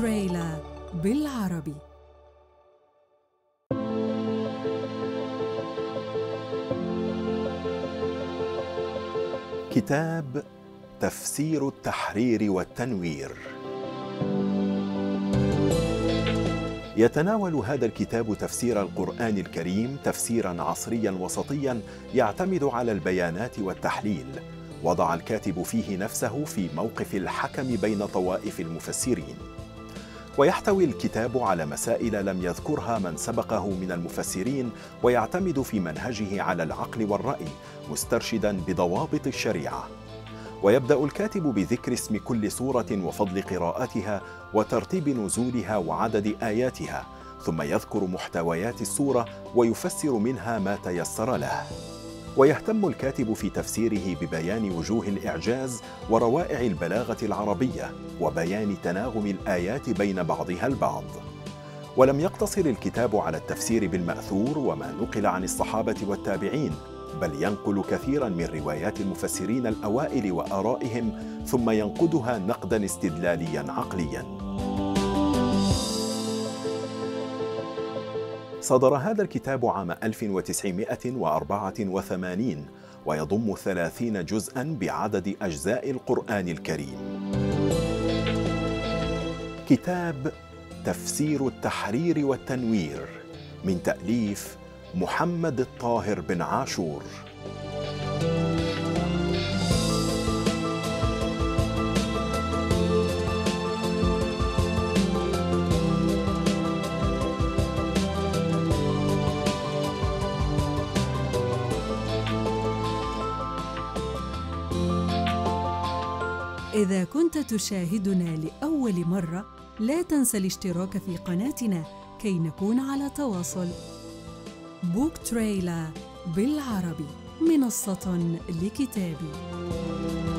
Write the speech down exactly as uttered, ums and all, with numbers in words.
تريلا بالعربي. كتاب تفسير التحرير والتنوير. يتناول هذا الكتاب تفسير القرآن الكريم تفسيراً عصرياً وسطياً يعتمد على البيانات والتحليل. وضع الكاتب فيه نفسه في موقف الحكم بين طوائف المفسرين. ويحتوي الكتاب على مسائل لم يذكرها من سبقه من المفسرين، ويعتمد في منهجه على العقل والرأي مسترشداً بضوابط الشريعة. ويبدأ الكاتب بذكر اسم كل سورة وفضل قراءتها وترتيب نزولها وعدد آياتها، ثم يذكر محتويات السورة ويفسر منها ما تيسر له. ويهتم الكاتب في تفسيره ببيان وجوه الإعجاز وروائع البلاغة العربية وبيان تناغم الآيات بين بعضها البعض. ولم يقتصر الكتاب على التفسير بالمأثور وما نقل عن الصحابة والتابعين، بل ينقل كثيراً من روايات المفسرين الأوائل وآرائهم، ثم ينقدها نقداً استدلالياً عقلياً. صدر هذا الكتاب عام ألف وتسعمائة وأربعة وثمانين، ويضم ثلاثين جزءاً بعدد أجزاء القرآن الكريم. كتاب تفسير التحرير والتنوير من تأليف محمد الطاهر بن عاشور. إذا كنت تشاهدنا لأول مرة، لا تنسى الاشتراك في قناتنا كي نكون على تواصل. بوك تريلا بالعربي، منصة لكتابي.